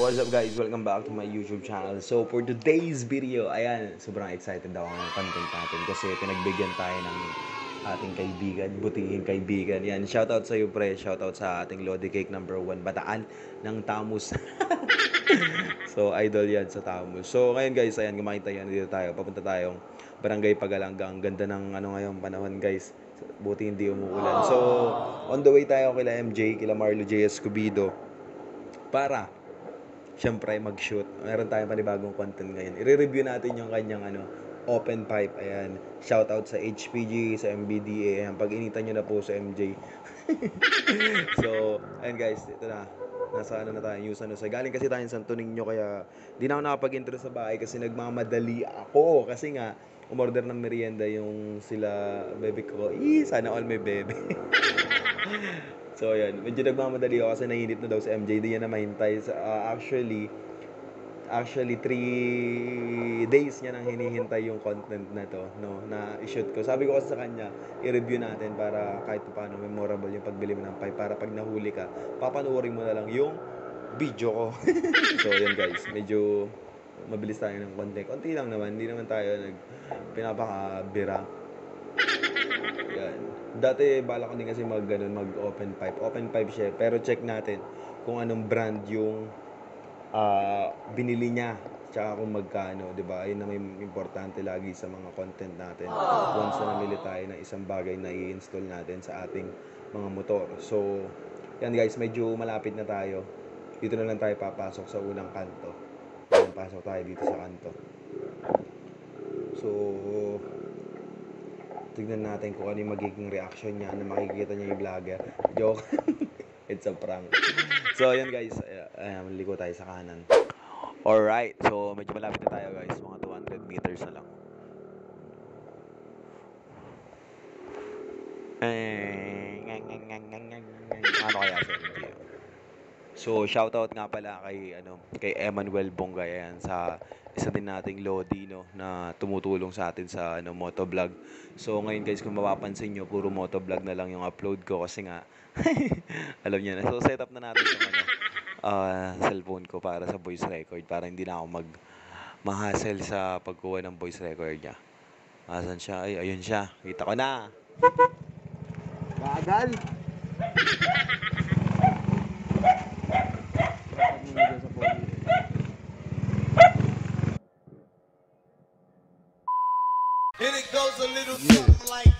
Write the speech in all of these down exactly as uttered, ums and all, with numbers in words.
what's up guys? Welcome back to my YouTube channel. So for today's video, ayan, sobrang excited ako ng content natin kasi pinagbigyan tayo ng ating kaibigan, butihing kaibigan. Yan, shoutout sa iyo pre, shoutout sa ating Lodi Cake number one, Bataan ng Tamus. So idol yan sa Tamus. So ngayon guys, ayan, kumakita yan, dito tayo, papunta tayong Barangay Pagalanga. Ang ganda ng ano ngayong panahon guys. Buti hindi umuulan. So on the way tayo kila M J, kila Marlo J. Escobido para syempre mag-shoot. Meron tayong panibagong content ngayon. I-review natin yung kanyang ano, open pipe. Ayan. Shoutout sa H P G, sa M B D A. Ayan. Pag-initan nyo na po sa M J. So, ayan guys. Ito na. Nasa ano na tayo. News ano. So, galing kasi tayo sa Santo Niño. Kaya, di na ako nakapag-intro sa bahay kasi nagmamadali ako. Kasi nga, umorder ng merienda yung sila bebe ko. Ih, sana all may bebe. So, ayan. Medyo nagmamadali ako kasi nainit na daw sa M J. Di yan na mahintay. Uh, actually, actually, three days niya nang hinihintay yung content na to, no, na i-shoot ko. Sabi ko kasi sa kanya, i-review natin para kahit paano memorable yung pagbili mo ng pipe. Para pag nahuli ka, papanoorin mo na lang yung video ko. So, ayan guys. Medyo mabilis tayo ng konti. Konti lang naman. Hindi naman tayo nag pinapakabira. Yan. Dati bala ko din kasi mag ganun, mag open pipe. Open pipe siya, pero check natin kung anong brand yung uh, binili niya, tsaka kung magkano, 'di ba? Ayun na may importante lagi sa mga content natin. Once na namili tayo ng isang bagay na i-install natin sa ating mga motor. So, yan guys, medyo malapit na tayo. Dito na lang tayo papasok sa unang kanto. Yan, pasok tayo dito sa kanto. So, tignan natin kung ano yung magiging reaction niya na makikita niya yung vlogger. Joke. It's a prank. So, ayan guys. Ayan, liko tayo sa kanan. Alright. So, medyo malapit na tayo guys. Mga two hundred meters na lang. Ano kaya sa M G? So, shoutout nga pala kay ano, kay Emmanuel Bongga yan sa isa din nating Lodi, no, na tumutulong sa atin sa ano, motovlog. So, ngayon guys, kung mapapansin nyo, puro motovlog na lang yung upload ko kasi nga alam niyo na. So, set up na natin yung ano, uh, cellphone ko para sa voice record para hindi na ako mag ma-hassle sa pagkuha ng voice record niya. Asan siya? Ay, ayun siya. Kita ko na. Bagal. And it goes a little something like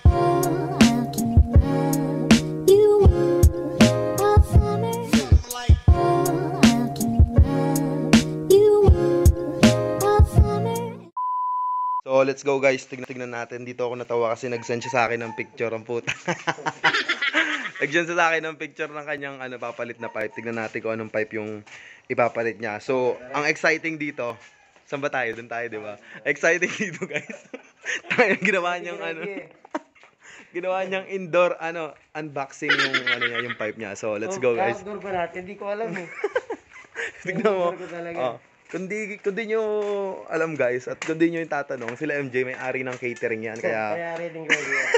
So, let's go guys. Tignan, tignan natin. Dito ako natawa kasi nag-send siya sa akin ng picture ang puta. Nag-send siya sa akin ng picture ng kanyang ano, papalit na pipe. Tignan natin kung anong pipe yung ipapalit niya. So, ang exciting dito, saan ba tayo? Doon tayo, di ba? Exciting dito guys. Tayo ginawa niyang ano. Ginawa niyang indoor ano, unboxing yung ano niya, yung pipe niya. So, let's go guys. Outdoor ba natin? Hindi ko alam eh. Tignan mo. Oh. Kundi, kundi nyo alam guys, at kundi nyo yung tatanong, sila M J may ari ng catering yan, kaya... Kaya ready ready yan.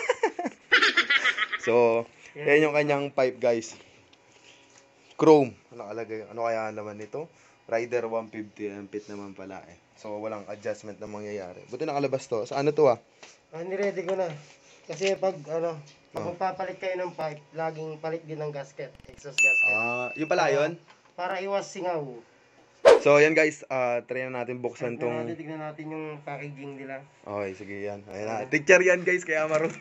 So, yan yung kanyang pipe guys. Chrome. Nakalagay, ano kaya naman nito? Rider one fifty, ampit naman pala eh. So, walang adjustment na mangyayari. Buti nakalabas to. Sa ano to ah? Ah, niready ko na. Kasi pag ano, pag oh. Papalit kayo ng pipe, laging palit din ng gasket, exhaust gasket. Ah, yung pala yun? Para iwas singaw. So, yan guys, uh, try na natin buksan tignan tong... Natin, tignan natin yung packaging nila. Okay, sige yan. Ayan na. Teacher yan guys, kaya marunong.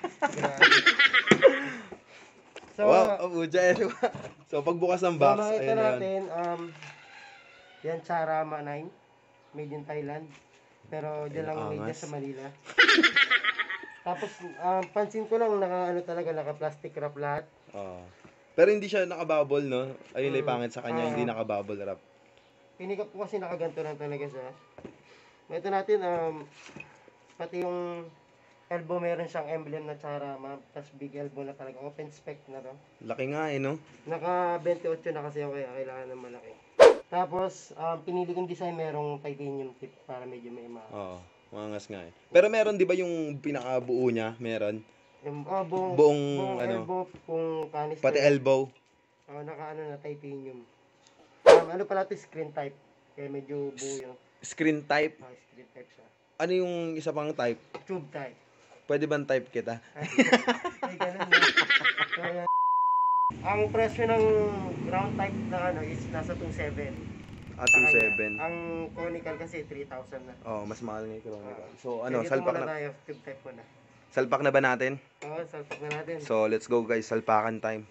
So, wow, oh, dyan. So, pagbukas ng box, so, ayan na natin, um, yan, Charama nine, made in Thailand. Pero dyan lang made niya sa Manila. Tapos, um, pansin ko lang, naka, ano talaga, naka-plastic wrap lahat. Oh. Pero hindi siya naka-bubble, no? Ayun lang hmm. pangit sa kanya, uh, hindi naka-bubble wrap. Pinikap ko kasi nakaganto lang talaga siya. Ito natin, um, pati yung elbow meron siyang emblem na Charama, tapos big elbow na talaga, open spec na to. Laki nga eh, no? Naka twenty-eight na kasi ako, kaya kailangan ng malaki. Tapos, um, pinili kong design merong titanium tip para medyo may ma... Oo, mangas nga eh. Pero meron di ba yung pinakabuo niya, meron? Yung, oh, buong, buong, buong ano, elbow, kung canister. pati elbow. Oh, naka ano na, titanium. Um, ano pala ito, screen type. Kaya medyo buo yung Screen type. uh, screen type siya. Ano yung isa pang type? Tube type. Pwede bang type kita? Ay, ay ganun na. Kaya, ang presyo ng ground type na ano is nasa two seven. Ah, two seven. Ang conical kasi three thousand na. Oh, mas mahal nga yung chronicle. Ah. So, ano, Kaya dito salpak muna na. tayo, tube type muna. Salpak na ba natin? Oo, salpak na natin. So, let's go guys. Salpakan time.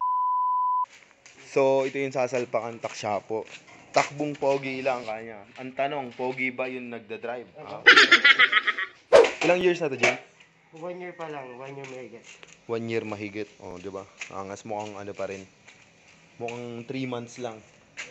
So, ito yung sasalpakan taksyapo. Takbong pogi lang kanya. Ang tanong, pogi ba yung nagda-drive? Ah. Ilang years na to, Jay? One year pa lang, one year mahigit. One year mahigit. Oh, di ba? Angas mukhang ano pa rin. Mukhang three months lang.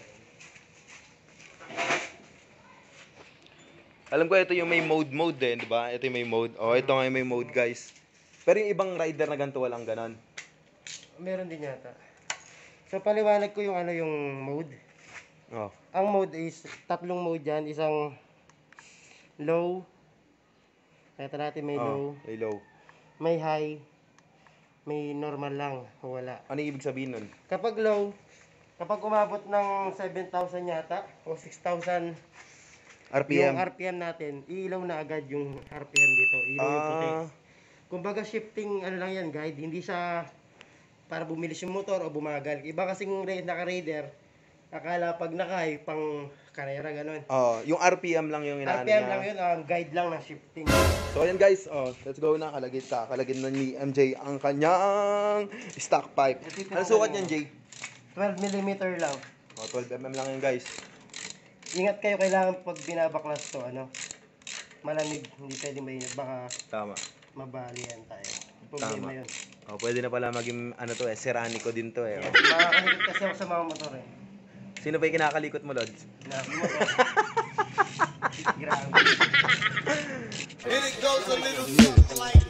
Alam ko ito yung may mode mode din, di ba? Ito yung may mode. Oh, ito nga yung may mode, guys. Pero yung ibang rider na ganito walang ganon. Meron din yata. So paliwanag ko yung ano yung mode. Oh. Ang mode is tatlong mode yan, isang low. Kaya natin may low, Oh, may low. may high, may normal lang, o wala. Ano yung ibig sabihin nun? Kapag low, kapag umabot ng seven thousand yata o six thousand R P M. yung R P M natin, iilaw na agad yung R P M dito. Ilaw yung puti. Ah, Kumbaga shifting ano lang yan guide, hindi siya para bumilis yung motor o bumagal. Iba kasing ra- naka-raider, akala pag naka-high pang karera ganun. oh, yung R P M lang yung inaano R P M niya. lang yun, ang guide lang ng shifting. So ayan guys, oh, let's go na. Kalagit ka. Kalagit na ni M J ang kanyang stock pipe. Ano sukat niyan, Jay? twelve millimeter lang. Oh, twelve millimeter lang yun guys. Ingat kayo, kailangan pag binabaklas to, ano, malamig, hindi pwedeng mainit, baka Tama. mabali yan tayo. Problema Tama. yun. Oh, pwede na pala maging ano to eh, Serranico din to eh. Yan. Makakalikot kasi ako sa mga motor eh. Sino ba yung kinakalikot mo, Lods? Na, yung motor. Grabe. And it goes a little something like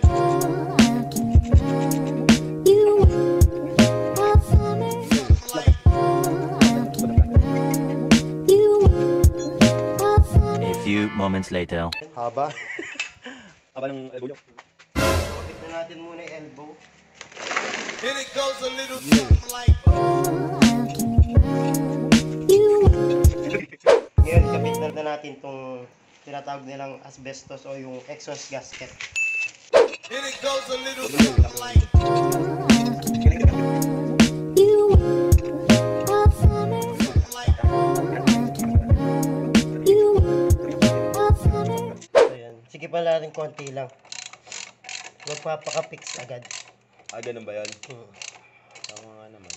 A few moments later. Haba. Haba ng elbow nyo. Kapit na natin muna yung elbow. and it goes a little something like Ngayon, kapit na na natin itong tinatawag nilang asbestos o yung exhaust gasket. and it goes a little something like Ayan. Sige pala natin konti lang. Magpapaka-fix agad. Ah, ganun ba yun? Hmm. Tama nga naman.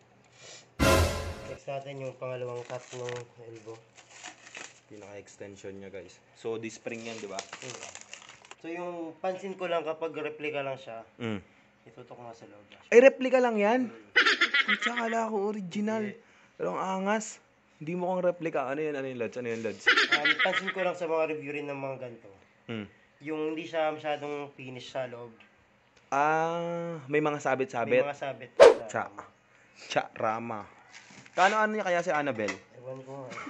Fix natin yung pangalawang cut ng elbow. Pinaka-extension niya guys. So, di spring yan, di ba? Hmm. So yung pansin ko lang kapag replica lang siya, Mm. itutok mo sa loob. Ay, replica lang yan? Ay, tsaka kala ko original. Pero ang angas. Hindi mo kong replica. Ano yan? Ano yung Lods? Ano yung Lods? Um, pansin ko lang sa mga review rin ng mga ganito, Mm. yung hindi siya masyadong finish sa loob. Ah, may mga May sabit-sabit. mga sabit. Cha. Cha Rama. Kano ano niya kaya si Annabelle? Ewan ko nga.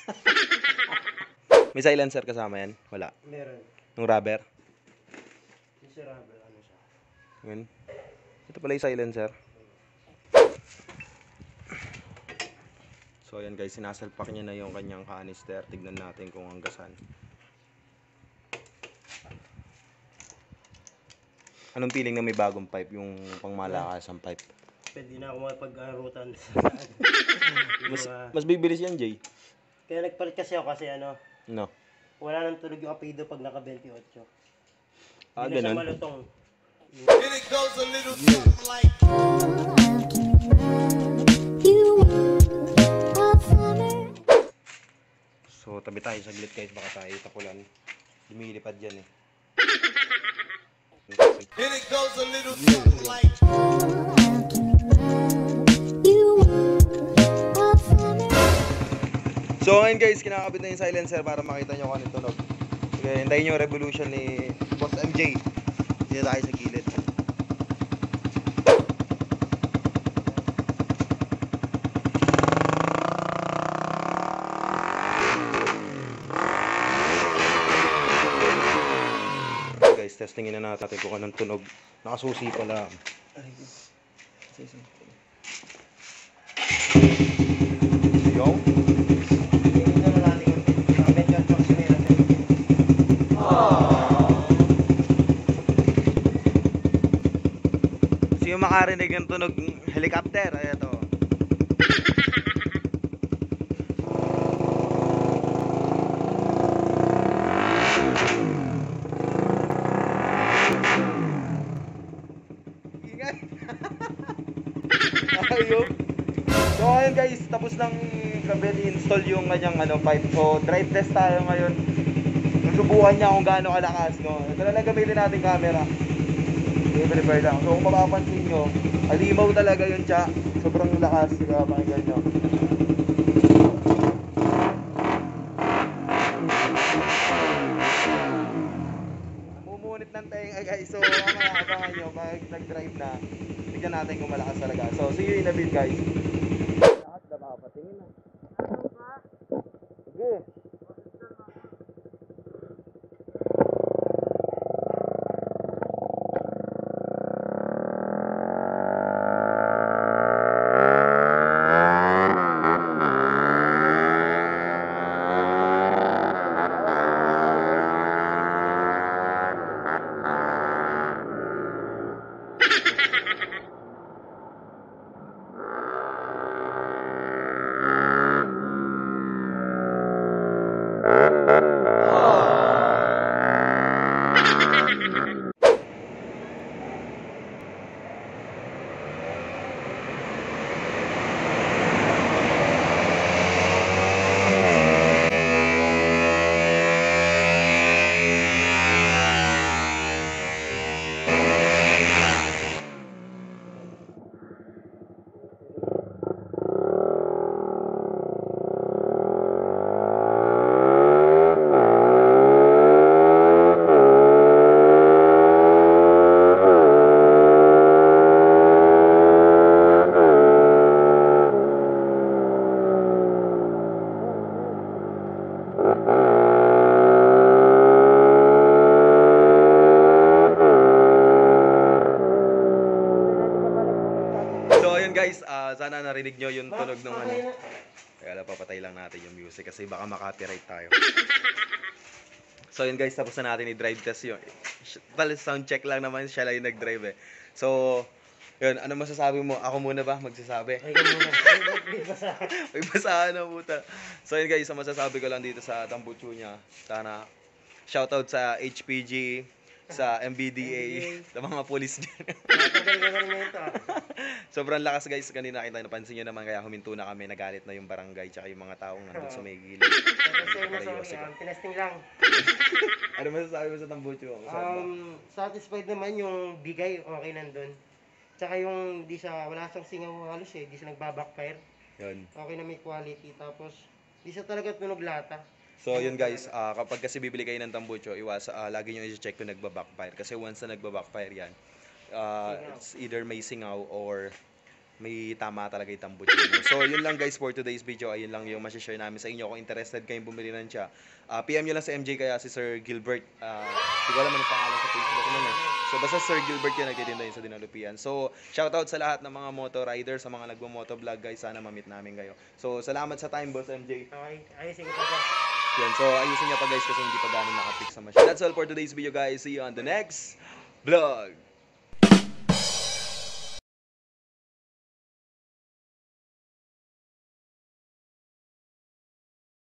May silencer kasama yan? Wala. Meron. Nung rubber? Miserable ano siya. Yun. Ito pala yung silencer. So ayan guys, sinasalpak niya na yung kanyang canister. Tignan natin kung hanggasan. Anong feeling na may bagong pipe? Yung pangmalakas ang pipe? Pwede na ako makipag-arutan sa Mas, yung, ah, mas bibilis yan, Jay. kaya nagpalit kasi ako kasi ano, No. wala nang tulog yung apido pag naka twenty-eight. Ah, Hindi na siya ganun. malutong. and it goes a little something like So tabi tayo saglit guys, baka tayo tapulan. Lumilipad yan eh. and it goes a little something like So ngayon guys, kinakabit na yung silencer para makita nyo kung anong tunog. Sige, hintayin nyo yung revolution ni Boss M J. Dito tayo sa gilid. Okay guys, testingin na natin kung anong tunog. Nakasusi pala. Yung makarinig ng tunog ng helicopter. Ay, ito. Ingay. Ayun. So ayun guys, tapos nang Kabel install yung kanyang ano, pipe. So drive test tayo ngayon. Susubukan niya kung gaano kalakas, no. Ito na lang gamitin natin camera. I-prepare lang. So kung mapapansin nyo, alimaw talaga yun siya. Sobrang lakas. Sige, pakinggan nyo. Mumunit ng tenga guys. So mamaya abangan nyo pag nag-drive na. Tignan natin kung malakas talaga. So see you in a bit guys. Lahat na makapatingin na. Sige. Guys, uh, sana narinig nyo yung tunog ng ano. Kaya lang, papatay lang natin yung music kasi baka makapiright tayo. So yun guys, tapos na natin i-drive test yun. Sound check lang naman, siya lang yung nag-drive eh. So, yun, ano masasabi mo? Ako muna ba magsasabi? Ay, muna. May basahan. May basahan na puta. So yun guys, ang masasabi ko lang dito sa Tambucho niya. Sana, shoutout sa H P G, sa M B D A, sa mga police dyan. Matagal ka na rin ito ah. Sobrang lakas guys, kanina kita napansin nyo naman kaya huminto na kami, nagalit na yung barangay tsaka yung mga taong nandun sa may gilid. Sorry na sorry, um, tinesting lang. Ano masasabi mo sa Tambucho? Um, satisfied naman yung bigay, okay nandun. Tsaka yung di siya, wala siyang singaw halos eh, di siya nagbabackfire. Yun. Okay na may quality, tapos di siya talaga tunog lata. So yun guys, uh, kapag kasi bibili kayo ng Tambucho, iwas, uh, lagi nyo i-check kung nagbabackfire. Kasi once na nagbabackfire yan, uh, it's either may singaw or may tama talaga yung Tambucho. So yun lang guys for today's video. Ayun lang yung masishare namin sa inyo. Kung interested kayong bumili ng siya, uh, P M nyo lang sa M J kaya si Sir Gilbert. Uh, hindi ko alam anong pangalan sa Facebook naman eh. So basta Sir Gilbert yan, nagtitinda yun sa Dinalupian. So shoutout sa lahat ng mga moto riders, sa mga nagmo-moto vlog guys. Sana ma-meet namin kayo. So salamat sa time boss M J. Okay, ayusin ko pa ba? Yan, so ayusin niya pa guys kasi hindi pa gano'n nakapix sa machine. That's all for today's video guys. See you on the next vlog.